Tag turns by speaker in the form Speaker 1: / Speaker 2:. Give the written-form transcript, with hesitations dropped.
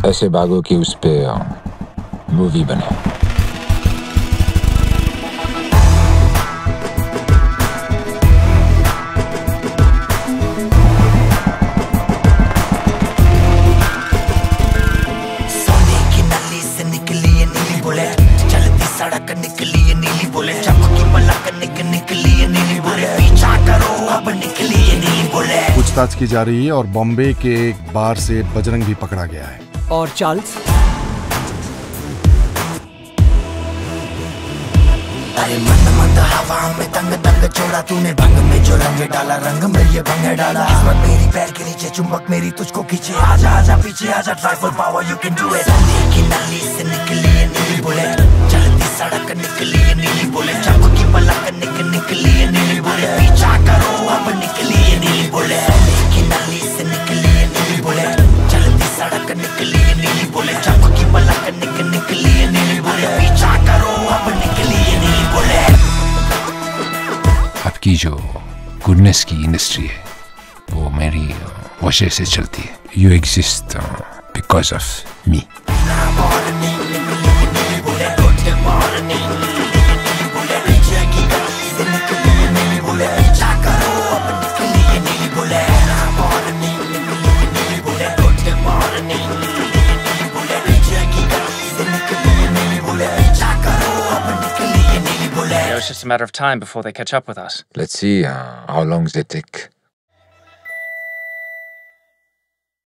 Speaker 1: ऐसे भागो कि उस पे मूवी बने।
Speaker 2: सड़क निकली है नीली बुलेट, चमकी पलक निकली है नीली बुलेट, पीछा करो अब निकली है नीली बुलेट।
Speaker 3: पूछताछ की जा रही है और बॉम्बे के एक बार से बजरंग भी पकड़ा गया है।
Speaker 4: और चार्ल्स?
Speaker 2: अरे मंद मंद हवा में तंग तंग छोड़ा तूने, भंग में जो रंग डाला रंग में ये भंग डाला। किस्मत मेरी पैर के नीचे, चुंबक मेरी तुझको खींचे, आजा आजा पीछे आजा, try for power you can do it. की नली से निकली है नीली बुलेट, चलती सड़क निकली है नीली बुलेट, चमकी पलक निकली है नीली बुलेट, पीछा करो अब निकली है नीली बुलेट। की नली से निकली है नीली बुलेट, चलती सड़क निकली है नीली बुलेट, चमकी पलक निकली है नीली बुलेट, पीछा करो अब निकली है नीली बुलेट।
Speaker 5: आपकी जो गुडनेस की इंडस्ट्री है वो मेरी वजह से चलती है। You exist because of me.
Speaker 6: It's just a matter of time before they catch up with us.
Speaker 1: Let's see how long they take.